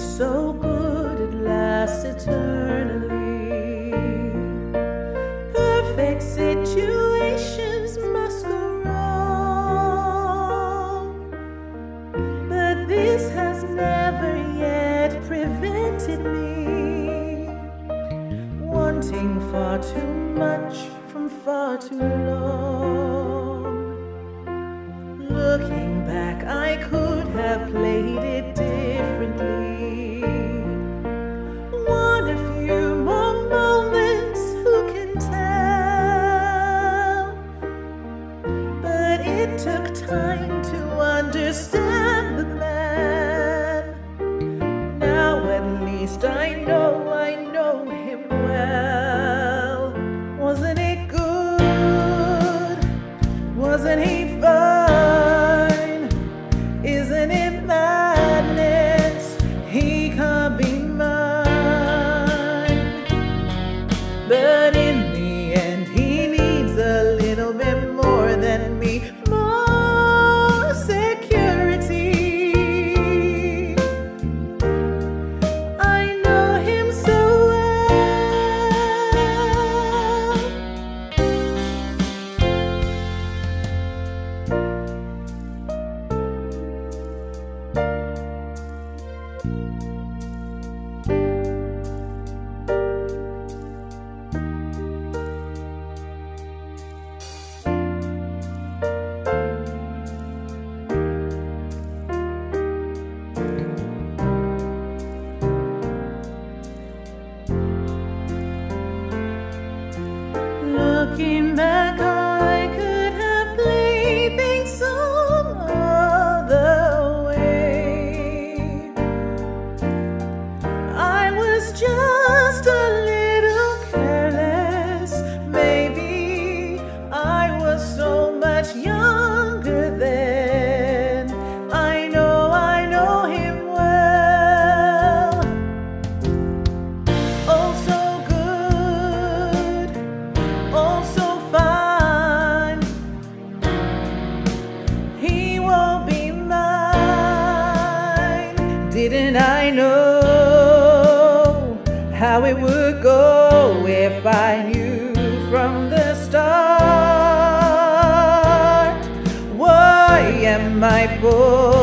so good it lasts eternally. Perfect situations must go wrong, but this has never yet prevented me wanting far too much from far too long. Looking back, I could have played it differently. Won a few more moments, who can tell? But it took time to understand the plan. Now at least I know him well. Wasn't it good? Wasn't he fine? Isn't it madness? He can't be mine. But in the end, he needs a little bit more than me. More security. I know him so Looking back, I could have played things some other way. I was just a little careless. Maybe I was so much younger then. I know him well. Oh, so oh, so fine. He won't be mine. Didn't I know how it would go if I knew from the start? Why am I for